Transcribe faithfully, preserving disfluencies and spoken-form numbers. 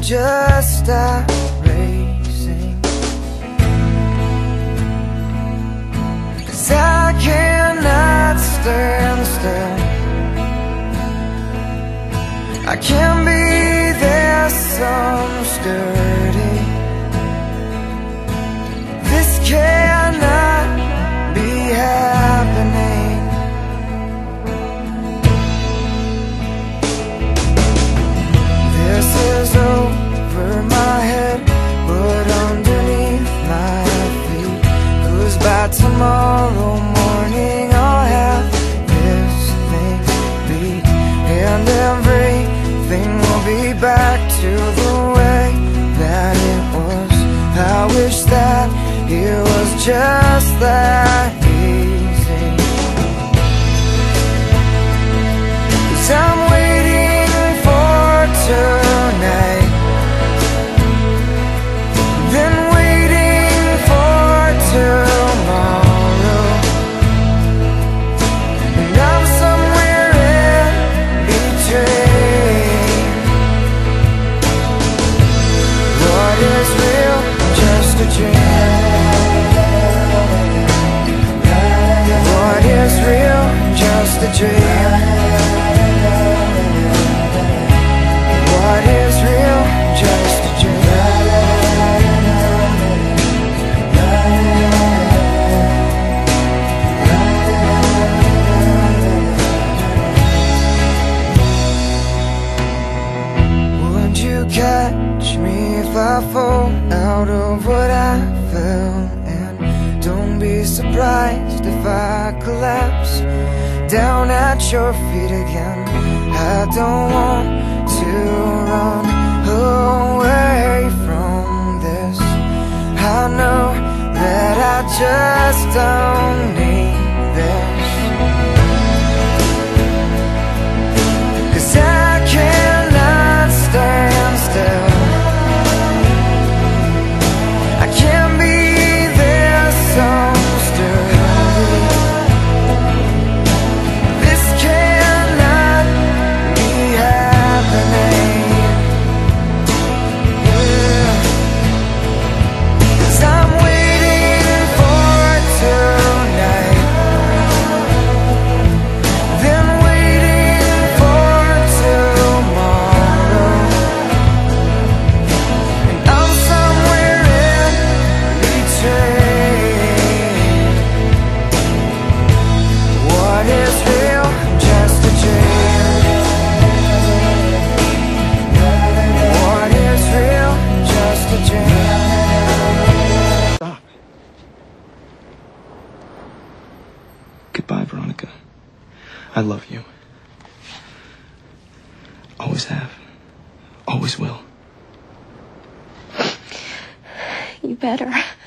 just stop racing, 'cause I cannot stand still. I can't be this unsturdy. This cannot be happening. This is over my head, but underneath my feet, 'cause by tomorrow morning I'll have this thing beat, and everything will be back to the way that it was. I wish that it was just that easy, 'cause I'm waiting for tonight, then waiting for tomorrow, and I'm somewhere in between. What is real? Just a dream. What is real? Just a dream. What is real? Just a dream. Would you catch me if I fall out of what I felt? And don't be surprised if I collapse down at your feet again. I don't want to run away from this. I know that I just don't need this, 'cause I cannot stand still. I can't be this unsturdy. This cannot be happening. Yeah. 'Cause I'm waiting for tonight, then waiting for tomorrow, and I'm somewhere in between. What is real? Just a dream. What is real? Just a dream. Stop. Goodbye, Veronica. I love you. Always have. Always will. You better.